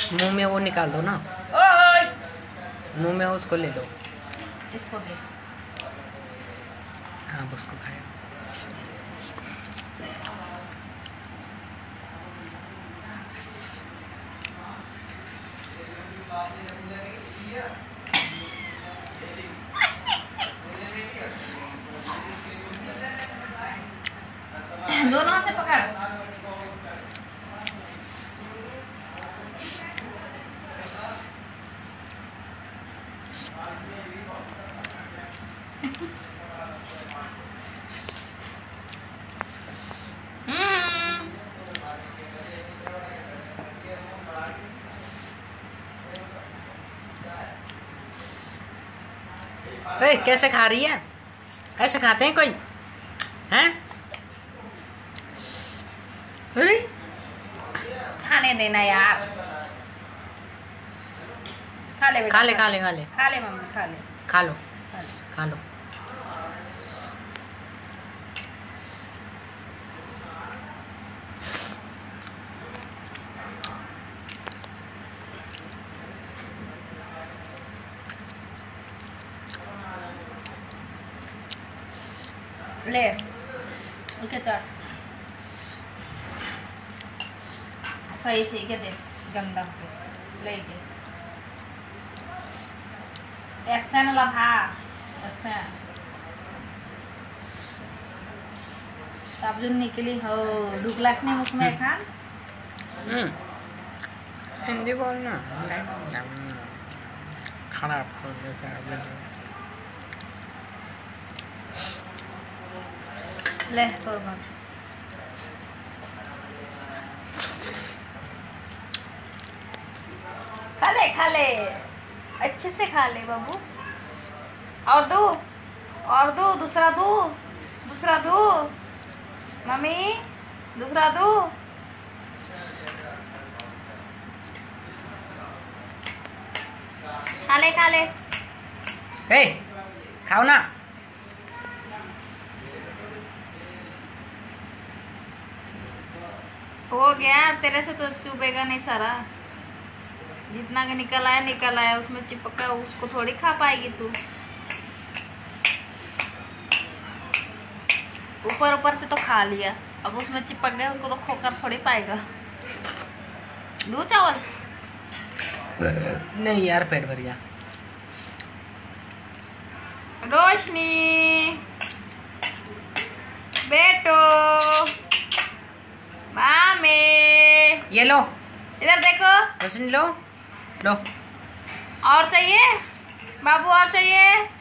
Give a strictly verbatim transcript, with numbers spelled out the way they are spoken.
मुंह में वो निकाल दो ना। ओए मुंह में उसको ले लो। इसको दे। हाँ उसको खाएगा। दोनों हाथ से पकड़। ए, कैसे खा रही है? ऐसे खाते हैं कोई? हैं? अरे खाने देना यार। खा ले बेटा। खा ले खा ले खा ले खा ले मम्मी खा ले। खा लो खा ले। खा लो। ले उनके चाट सही से के दे गंदा हो लेके ऐसे न लभा ऐसे तब जो निकली हो ढुकलाक ने मुख में खान। हम्म हिंदी बोलना खराब कर देता है। ले तोड़ भाग। खा ले खा ले अच्छे से खा ले बाबू। और दो और दो दूसरा दो दूसरा दो मम्मी दूसरा दो। खा ले खा ले। ए खाओ ना। हो गया तेरे से तो चुभेगा नहीं सारा। जितना के निकल आया निकल आया उसमें चिपका उसको थोड़ी खा पाएगी तू। ऊपर ऊपर से तो खा लिया अब उसमें चिपक गया उसको तो खोकर थोड़ी पाएगा। दो चावल नहीं यार पेट भर गया। रोशनी बेटो मामे ये लो इधर देखो। रोशनी लो लो। और चाहिए बाबू और चाहिए।